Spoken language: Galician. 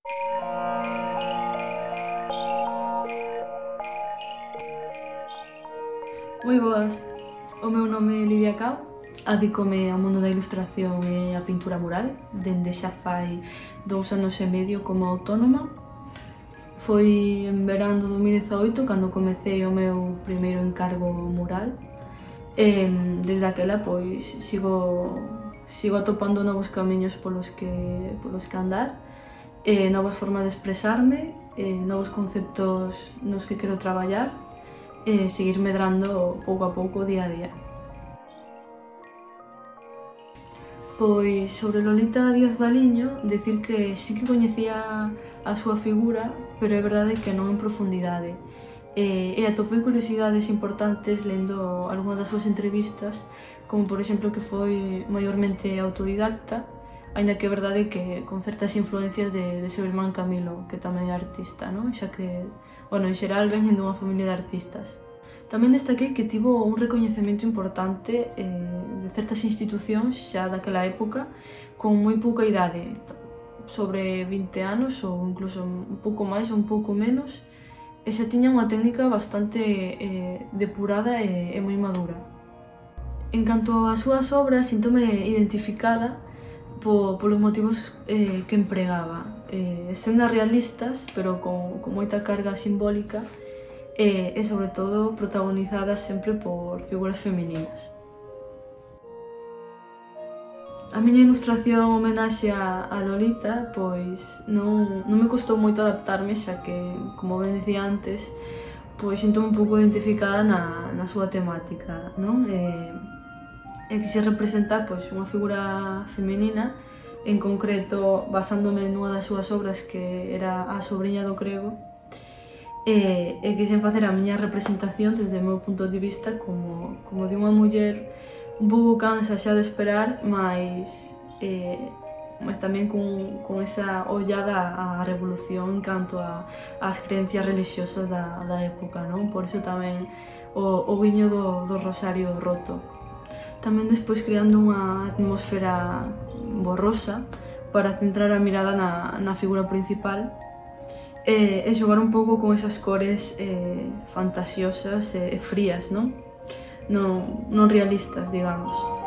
Moi boas, o meu nome é Lidia Cao, adícome ao mundo da ilustración e a pintura mural dende xa fai 2 anos e medio como autónoma. Foi en verán do 2018 cando comecei o meu primeiro encargo mural e desde aquela pois sigo atopando novos camiños polos que andar, novas formas de expresarme, novos conceptos nos que quero traballar e seguir medrando pouco a pouco, día a día. Pois sobre Lolita Díaz Valiño, dicir que sí que coñecía a súa figura, pero é verdade que non en profundidade. E atopei curiosidades importantes lendo algunhas das súas entrevistas, como por exemplo que foi maiormente autodidacta, aínda que é verdade que con certas influencias de seu irmán Camilo, que tamén é artista, non? Xa que, bueno, en xeral veñen dunha familia de artistas. Tamén destaquei que tivo un recoñecemento importante de certas institucións xa daquela época con moi pouca idade, sobre 20 anos ou incluso un pouco máis ou un pouco menos, e xa tiña unha técnica bastante depurada e moi madura. En canto ás súas obras, síntome identificada polos motivos que empregaba, escenas realistas, pero con moita carga simbólica, e sobre todo protagonizadas sempre por figuras femininas. A miña ilustración homenaxe a Lolita pois non me costou moito adaptarme, xa que, como ben dicía antes, pois sinto un pouco identificada na súa temática, non? E quise representar pois unha figura feminina, en concreto basándome nunha das súas obras que era A sobriña do crego, e quixen facer a miña representación desde o meu punto de vista como de unha muller un pouco cansa xa de esperar, mas tamén con esa ollada á revolución en canto ás creencias religiosas da época, non? Por iso tamén o guiño do rosario roto. Tamén despois creando unha atmosfera borrosa para centrar a mirada na figura principal e xogar un pouco con esas cores fantasiosas e frías, non realistas, digamos.